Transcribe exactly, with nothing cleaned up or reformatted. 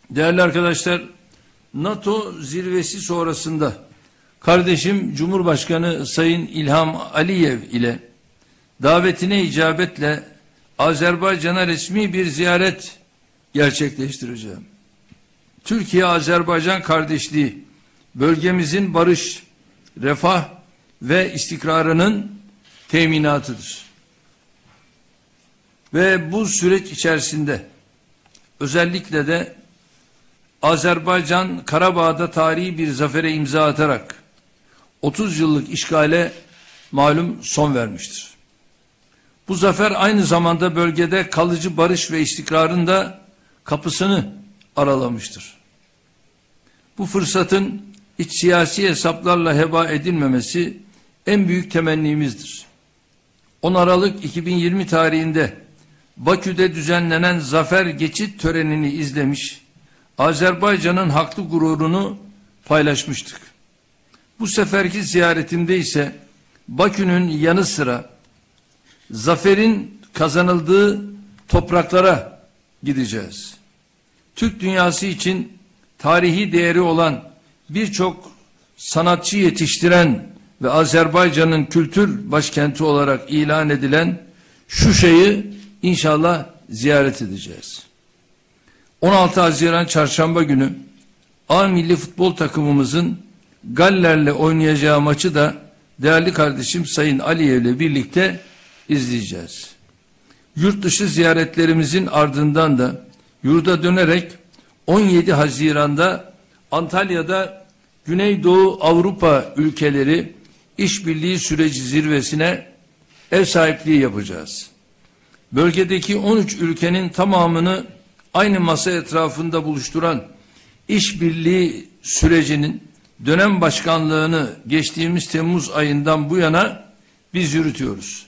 Değerli arkadaşlar, NATO zirvesi sonrasında kardeşim Cumhurbaşkanı Sayın İlham Aliyev ile davetine icabetle Azerbaycan'a resmi bir ziyaret gerçekleştireceğim. Türkiye-Azerbaycan kardeşliği bölgemizin barış, refah ve istikrarının teminatıdır. Ve bu süreç içerisinde özellikle de Azerbaycan Karabağ'da tarihi bir zafere imza atarak otuz yıllık işgale malum son vermiştir. Bu zafer aynı zamanda bölgede kalıcı barış ve istikrarın da kapısını aralamıştır. Bu fırsatın iç siyasi hesaplarla heba edilmemesi en büyük temennimizdir. on Aralık iki bin yirmi tarihinde Bakü'de düzenlenen zafer geçit törenini izlemiş, Azerbaycan'ın haklı gururunu paylaşmıştık. Bu seferki ziyaretimde ise Bakü'nün yanı sıra zaferin kazanıldığı topraklara gideceğiz. Türk dünyası için tarihi değeri olan birçok sanatçı yetiştiren ve Azerbaycan'ın kültür başkenti olarak ilan edilen Şuşa'yı inşallah ziyaret edeceğiz. on altı Haziran Çarşamba günü A milli futbol takımımızın Galler'le oynayacağı maçı da değerli kardeşim Sayın Aliyev ile birlikte izleyeceğiz. Yurt dışı ziyaretlerimizin ardından da yurda dönerek on yedi Haziran'da Antalya'da Güneydoğu Avrupa ülkeleri işbirliği süreci zirvesine ev sahipliği yapacağız. Bölgedeki on üç ülkenin tamamını aynı masa etrafında buluşturan işbirliği sürecinin dönem başkanlığını geçtiğimiz Temmuz ayından bu yana biz yürütüyoruz.